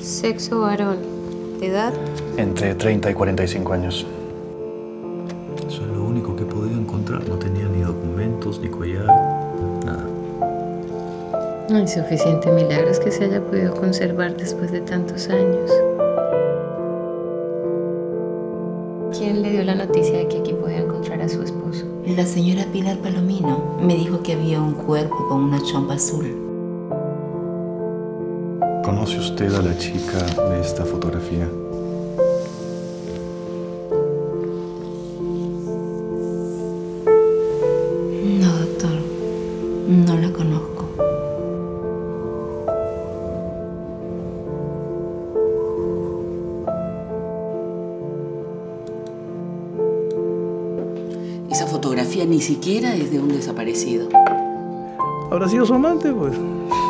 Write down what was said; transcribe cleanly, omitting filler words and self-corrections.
Sexo varón. ¿Edad? Entre 30 y 45 años. Eso es lo único que he podido encontrar. No tenía ni documentos, ni collar, nada. No hay suficiente milagros que se haya podido conservar después de tantos años. ¿Quién le dio la noticia de que aquí podía encontrar a su esposo? La señora Pilar Palomino me dijo que había un cuerpo con una chompa azul. ¿Conoce usted a la chica de esta fotografía? No, doctor. No la conozco. Esa fotografía ni siquiera es de un desaparecido. ¿Habrá sido su amante, pues?